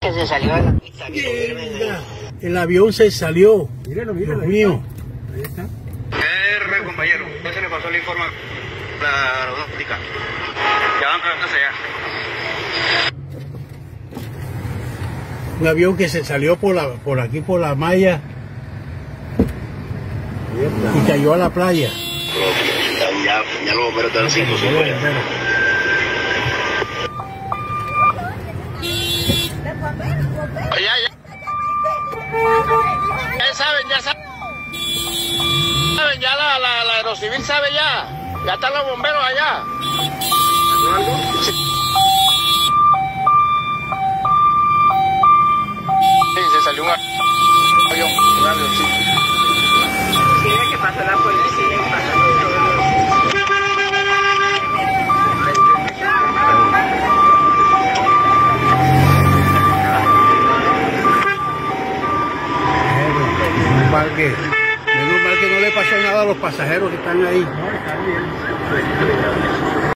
Que se salió de la pista. El avión se salió. Míralo, Dios mío. Ahí está. Compañero, ya se le pasó el informe a la aeronáutica. Ya van para hacia allá. Un avión que se salió por aquí, por la malla, y cayó a la playa. Ya los bomberos están 5 Ya saben, ya la aerocivil sabe ya están los bomberos allá. Sí, se salió un avioncito. Tiene que pasar la policía y pasar Menos mal que no le pasó nada a los pasajeros que están ahí. No, está bien.